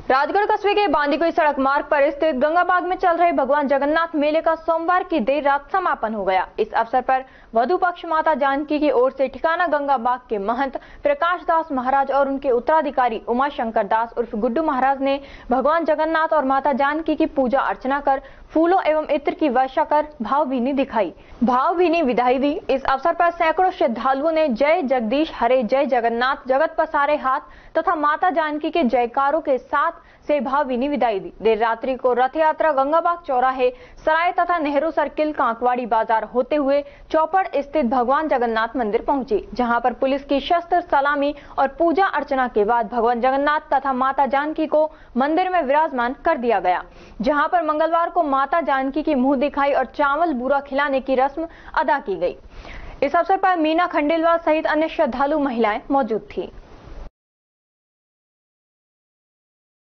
राजगढ़ कस्बे के बांदीकुई सड़क मार्ग पर स्थित गंगाबाग में चल रहे भगवान जगन्नाथ मेले का सोमवार की देर रात समापन हो गया। इस अवसर पर वधु पक्ष माता जानकी की ओर से ठिकाना गंगाबाग के महंत प्रकाश दास महाराज और उनके उत्तराधिकारी उमा शंकर दास उर्फ गुड्डू महाराज ने भगवान जगन्नाथ और माता जानकी की पूजा अर्चना कर फूलों एवं इत्र की वर्षा कर भावभीनी विदाई दी। इस अवसर पर सैकड़ों श्रद्धालुओं ने जय जगदीश हरे जय जगन्नाथ जगत पसारे हाथ तथा माता जानकी के जयकारों के साथ से भावभीनी विदाई दी। देर रात्रि को रथ यात्रा गंगाबाग चौराहे सराय तथा नेहरू सर्किल कांकवाड़ी बाजार होते हुए चौपड़ स्थित भगवान जगन्नाथ मंदिर पहुंची, जहां पर पुलिस की शस्त्र सलामी और पूजा अर्चना के बाद भगवान जगन्नाथ तथा माता जानकी को मंदिर में विराजमान कर दिया गया, जहां पर मंगलवार को माता जानकी की मुंह दिखाई और चावल बूरा खिलाने की रस्म अदा की गई। इस अवसर पर मीना खंडेलवाल सहित अन्य श्रद्धालु महिलाएं मौजूद थी।